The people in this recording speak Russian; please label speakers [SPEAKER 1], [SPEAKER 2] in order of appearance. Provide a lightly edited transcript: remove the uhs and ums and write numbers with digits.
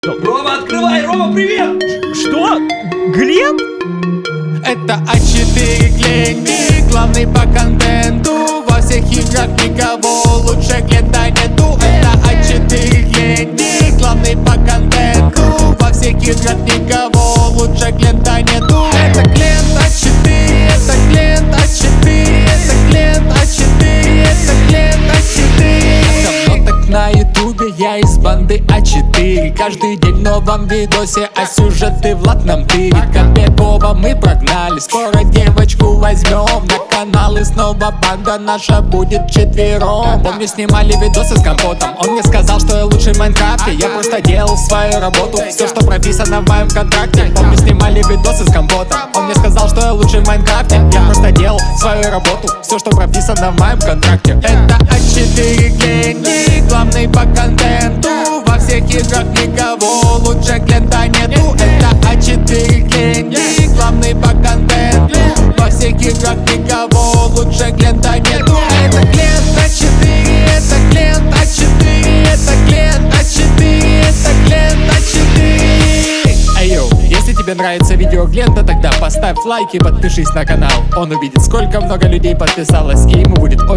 [SPEAKER 1] Рома, открывай! Рома, привет!
[SPEAKER 2] Что? Глеб?
[SPEAKER 3] Это А4 Глент, главный по контенту. Во всех играх никого лучше Глента нету. Это А4 Глент, главный по контенту. Во всех играх никого лучше Глента нету. Это Глент А4, это Глент А4, это Глент А4, это Глент А4. Давно так на ютубе я из банды А4. Каждый день в новом видосе, а сюжеты в латном тыре. Копякова мы прогнали, скоро девочку возьмем на канал, и снова банда наша будет четвером. Помню, снимали видосы с Компотом, он мне сказал, что я лучший в Майнкрафте. Я просто делал свою работу, все, что прописано в моем контракте. Помню, снимали видосы с Компотом, он мне сказал, что я лучший в Майнкрафте. Я просто делал свою работу, все, что прописано в моем контракте. Это А4 Глент, главный по контенту. Во всех играх никого лучше Глента нету. Это А4 Глент, главный по контенту. Во всех играх никого лучше Глента нету. Это Глент А4, это Глент А4, это Глент А4, это Глент А4. Айоу, если тебе нравится видео Глента, тогда поставь лайк и подпишись на канал. Он увидит, сколько много людей подписалось, и ему будет очень